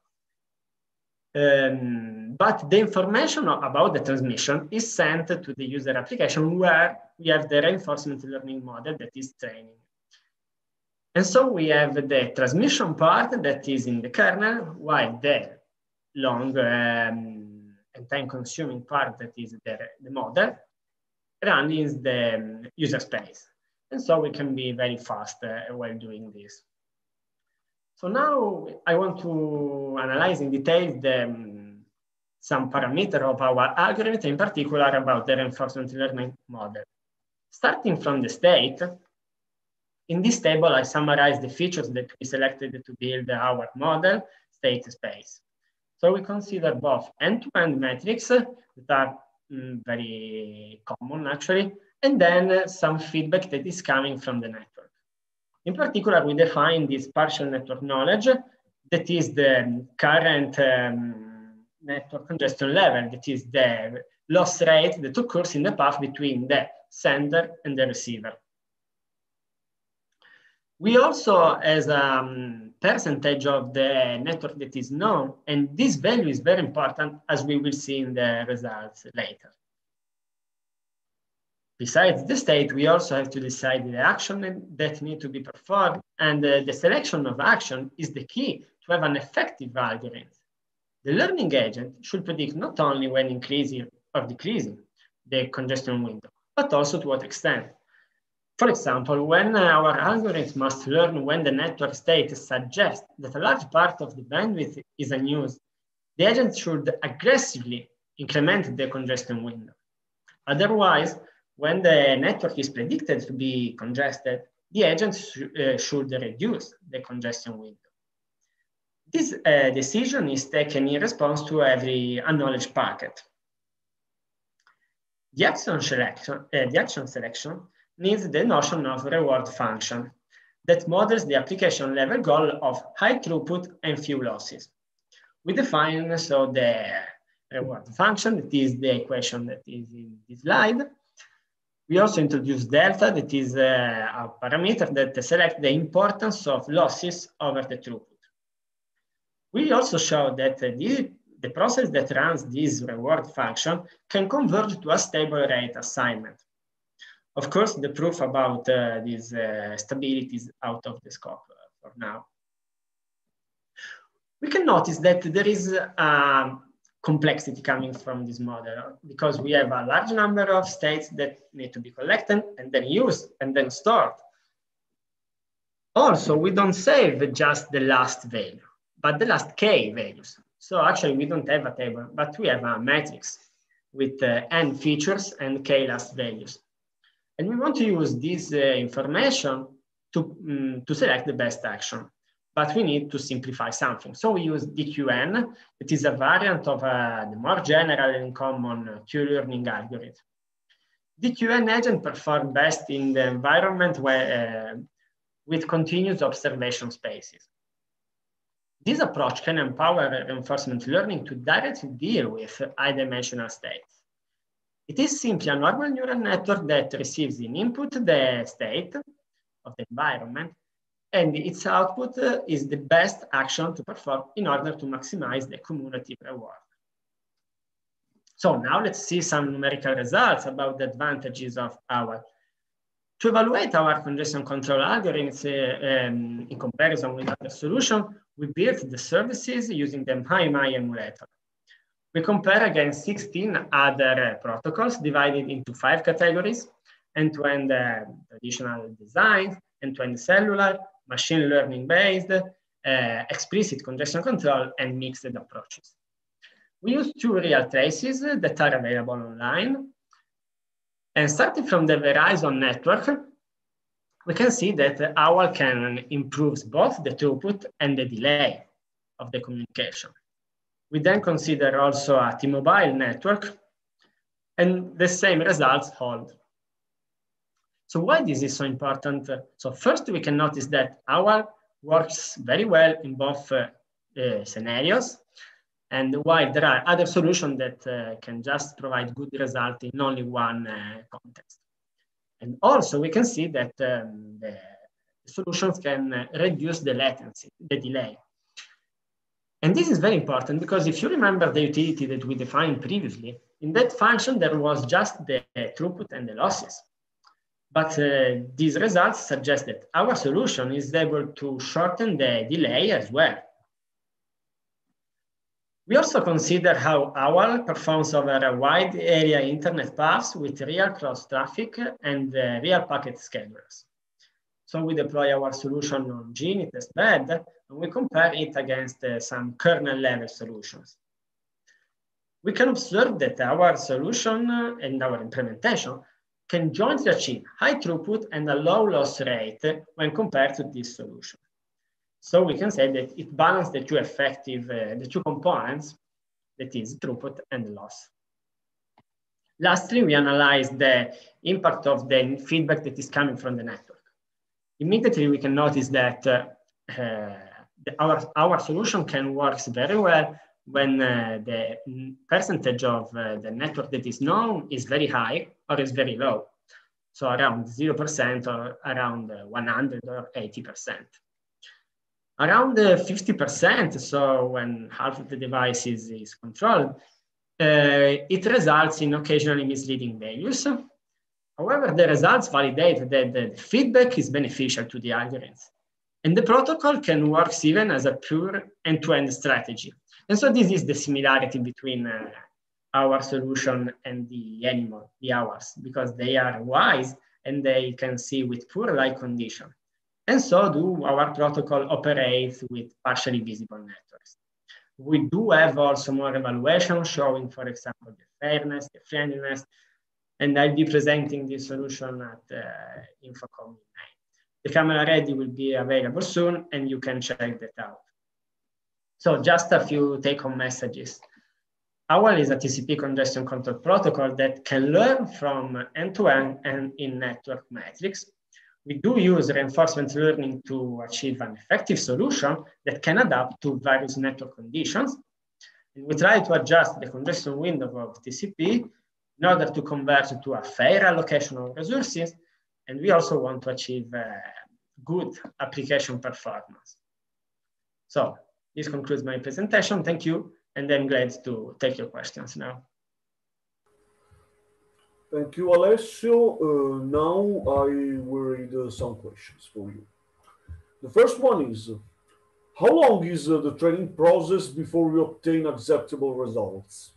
Um, but the information about the transmission is sent to the user application where we have the reinforcement learning model that is training. And so we have the transmission part that is in the kernel, while the long um, and time-consuming part that is the, the model run in the um, user space. And so we can be very fast uh, while doing this. So now I want to analyze in detail the um, some parameter of our algorithm, in particular about the reinforcement learning model. Starting from the state, in this table, I summarize the features that we selected to build our model state space. So we consider both end-to-end metrics that are mm, very common actually, and then uh, some feedback that is coming from the network. In particular, we define this partial network knowledge, that is the current um, network congestion level, that is the loss rate that occurs in the path between the sender and the receiver. We also, as a um, percentage of the network that is known, and this value is very important, as we will see in the results later. Besides the state, we also have to decide the action that need to be performed, and uh, the selection of action is the key to have an effective algorithm. The learning agent should predict not only when increasing or decreasing the congestion window, but also to what extent. For example, when our algorithm must learn when the network state suggests that a large part of the bandwidth is unused, the agent should aggressively increment the congestion window. Otherwise, when the network is predicted to be congested, the agent sh uh, should reduce the congestion window. This uh, decision is taken in response to every acknowledged packet. The action selection, uh, the action selection needs the notion of reward function that models the application level goal of high throughput and few losses. We define so the reward function, that is the equation that is in this slide. We also introduce delta, that is uh, a parameter that selects the importance of losses over the throughput. We also show that uh, the, the process that runs this reward function can converge to a stable rate assignment. Of course, the proof about uh, this uh, stability is out of the scope uh, for now. We can notice that there is a complexity coming from this model because we have a large number of states that need to be collected and then used and then stored. Also, we don't save just the last value, but the last k values. So actually, we don't have a table, but we have a matrix with uh, n features and k last values. And we want to use this uh, information to, um, to select the best action, but we need to simplify something. So we use D Q N, it is a variant of uh, the more general and common uh, Q-learning algorithm. D Q N agent perform best in the environment where, uh, with continuous observation spaces. This approach can empower reinforcement learning to directly deal with high-dimensional states. It is simply a normal neural network that receives in input the state of the environment, and its output uh, is the best action to perform in order to maximize the cumulative reward. So now let's see some numerical results about the advantages of our. To evaluate our congestion control algorithms uh, um, in comparison with other solutions, we built the services using the MyMy emulator. We compare against sixteen other uh, protocols divided into five categories: end-to-end uh, traditional design, end-to-end cellular, machine learning based, uh, explicit congestion control, and mixed approaches. We use two real traces that are available online. And starting from the Verizon network, we can see that OWL can improve both the throughput and the delay of the communication. We then consider also a T-Mobile network, and the same results hold. So why this is so important? So first, we can notice that OWL works very well in both uh, uh, scenarios, and while there are other solutions that uh, can just provide good results in only one uh, context. And also we can see that um, the solutions can uh, reduce the latency, the delay. And this is very important because if you remember the utility that we defined previously, in that function, there was just the throughput and the losses. But uh, these results suggest that our solution is able to shorten the delay as well. We also consider how OWL performs over a wide area internet paths with real cross traffic and uh, real packet schedulers. So we deploy our solution on Genie testbed, and we compare it against uh, some kernel level solutions. we can observe that our solution and our implementation can jointly achieve high throughput and a low loss rate when compared to this solution. So we can say that it balances the two effective, uh, the two components, that is throughput and loss. Lastly, we analyze the impact of the feedback that is coming from the network. Immediately, we can notice that uh, uh, the, our, our solution can work very well when uh, the percentage of uh, the network that is known is very high or is very low. So around zero percent or around uh, one hundred or eighty percent. Around uh, fifty percent, so when half of the device is, is controlled, uh, it results in occasionally misleading values. However, the results validate that the feedback is beneficial to the algorithms. And the protocol can work even as a pure end-to-end strategy. And so this is the similarity between uh, our solution and the animal, the ours, because they are wise and they can see with poor light condition. And so do our protocol operates with partially visible networks. We do have also more evaluation showing, for example, the fairness, the friendliness, and I'll be presenting this solution at uh, InfoComm in May. The camera ready will be available soon, and you can check that out. So just a few take-home messages. OWL is a T C P congestion control protocol that can learn from end-to-end and in-network metrics. We do use reinforcement learning to achieve an effective solution that can adapt to various network conditions. And we try to adjust the congestion window of T C P in order to converge to a fair allocation of resources. And we also want to achieve uh, good application performance. So this concludes my presentation. Thank you. And I'm glad to take your questions now. Thank you, Alessio. Uh, now I will read uh, some questions for you. The first one is, how long is uh, the training process before we obtain acceptable results?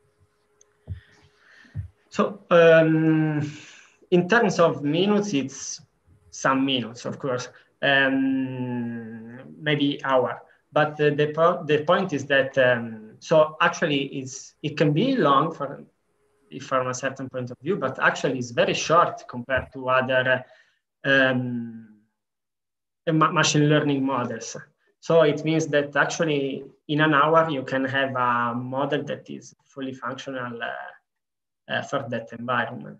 So um, in terms of minutes, it's some minutes, of course, um, maybe hour. But uh, the, po the point is that, um, so actually it's, it can be long for, from a certain point of view, but actually it's very short compared to other um, ma machine learning models. So it means that actually in an hour, you can have a model that is fully functional uh, uh, for that environment.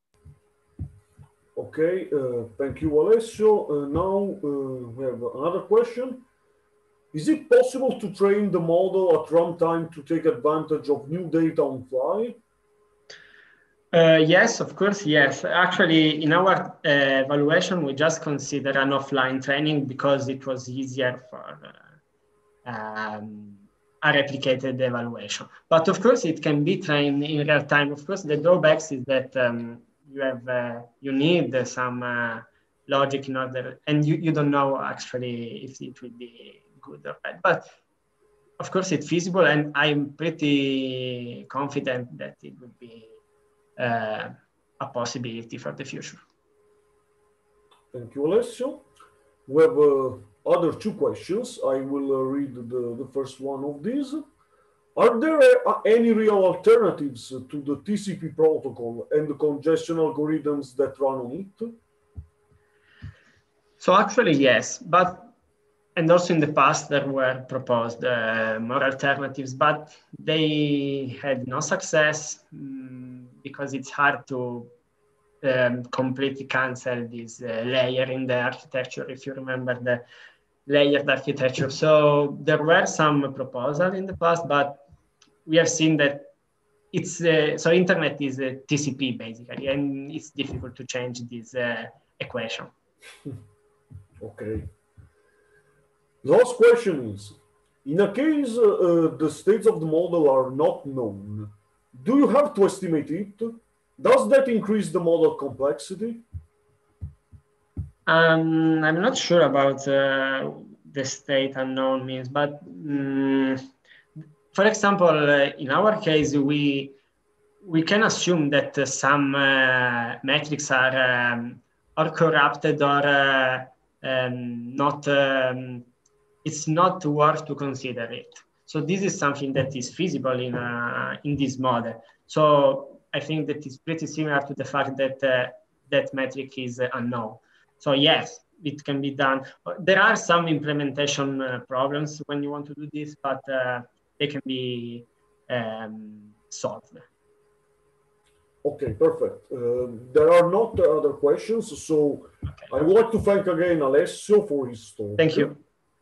Okay, uh, thank you, Alessio. Uh, now uh, we have another question. Is it possible to train the model at runtime to take advantage of new data on fly? Uh, yes, of course, yes. Actually, in our uh, evaluation, we just consider an offline training because it was easier for uh, um, a replicated evaluation. But of course, it can be trained in real time. Of course, the drawbacks is that um, you have uh, you need uh, some uh, logic in order, and you, you don't know actually if it will be good or bad. But of course, it's feasible, and I'm pretty confident that it would be Uh, a possibility for the future. Thank you, Alessio. We have uh, other two questions. I will uh, read the, the first one of these. Are there uh, any real alternatives to the T C P protocol and the congestion algorithms that run on it? So actually, yes, but and also in the past there were proposed uh, more alternatives, but they had no success um, because it's hard to um, completely cancel this uh, layer in the architecture, if you remember the layered architecture. So there were some proposals in the past, but we have seen that it's, uh, so internet is a T C P basically, and it's difficult to change this uh, equation. Okay. The last question is, in a case uh, uh, the states of the model are not known, do you have to estimate it? Does that increase the model complexity? Um, I'm not sure about uh, the state unknown means, but um, for example, uh, in our case, we we can assume that uh, some uh, metrics are um, or corrupted or uh, um, not. Um, it's not worth to consider it. So this is something that is feasible in, uh, in this model. So I think that is pretty similar to the fact that uh, that metric is uh, unknown. So yes, it can be done. There are some implementation uh, problems when you want to do this, but uh, they can be um, solved. Okay, perfect. Uh, there are not other questions, so okay. I would like to thank again Alessio for his talk. Thank you.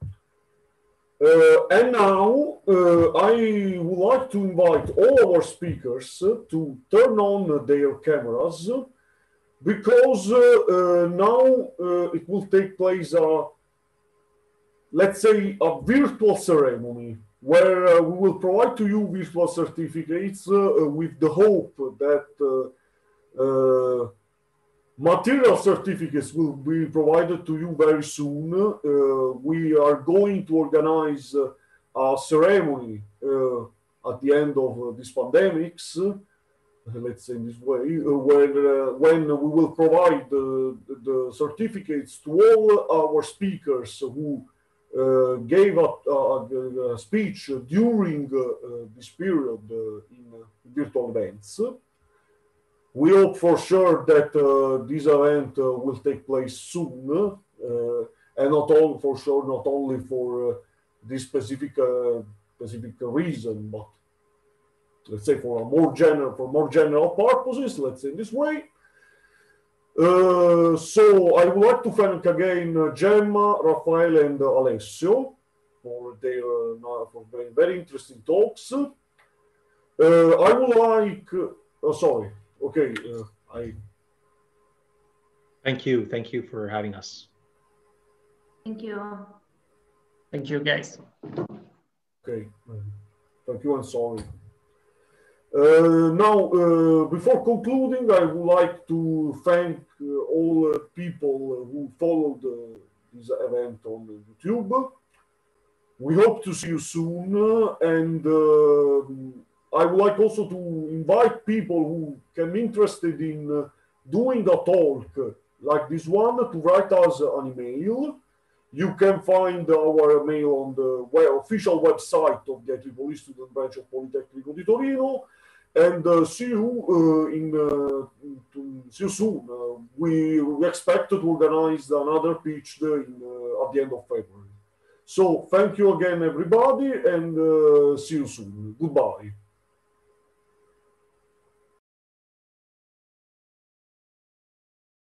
Uh, and now uh, I would like to invite all our speakers to turn on their cameras, because uh, uh, now uh, it will take place, a, let's say, a virtual ceremony where uh, we will provide to you virtual certificates uh, with the hope that uh, uh, material certificates will be provided to you very soon. Uh, we are going to organize uh, a ceremony uh, at the end of uh, this pandemics, uh, let's say in this way, uh, where, uh, when we will provide the, the certificates to all our speakers who uh, gave a, a, a speech during uh, uh, this period uh, in uh, virtual events. We hope for sure that uh, this event uh, will take place soon, uh, and not all for sure, not only for uh, this specific uh, specific reason, but let's say for a more general, for more general purposes. Let's say in this way. Uh, so I would like to thank again uh, Gemma, Raffaele, and uh, Alessio for their uh, for very, very interesting talks. Uh, I would like, uh, oh, sorry. Okay, uh, I. Thank you. Thank you for having us. Thank you. Thank you, guys. Okay, thank you and sorry. Uh, now, uh, before concluding, I would like to thank uh, all uh, people who followed uh, this event on YouTube. We hope to see you soon, uh, and uh, I would like also to invite people who can be interested in uh, doing a talk like this one to write us an email. You can find our mail on the web, official website of the I E E E Student Branch of Politecnico di Torino. And uh, see you uh, in uh, to, see you soon. Uh, we, we expect to organize another pitch in, uh, at the end of February. So thank you again, everybody, and uh, see you soon. Goodbye.